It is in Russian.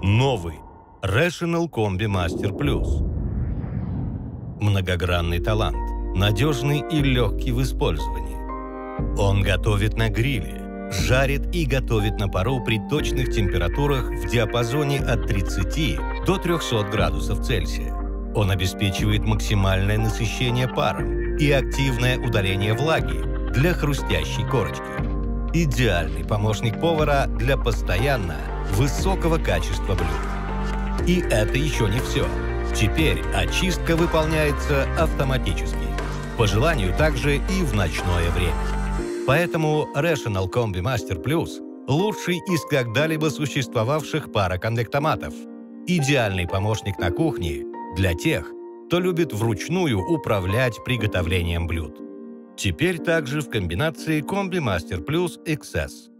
Новый Rational Combi Master Plus. Многогранный талант, надежный и легкий в использовании. Он готовит на гриле, жарит и готовит на пару при точных температурах в диапазоне от 30 до 300 градусов Цельсия. Он обеспечивает максимальное насыщение паром и активное удаление влаги для хрустящей корочки. Идеальный помощник повара для постоянно высокого качества блюд. И это еще не все. Теперь очистка выполняется автоматически. По желанию также и в ночное время. Поэтому Rational Combi Master Plus – лучший из когда-либо существовавших пароконвектоматов. Идеальный помощник на кухне для тех, кто любит вручную управлять приготовлением блюд. Теперь также в комбинации Combi Master Plus XS.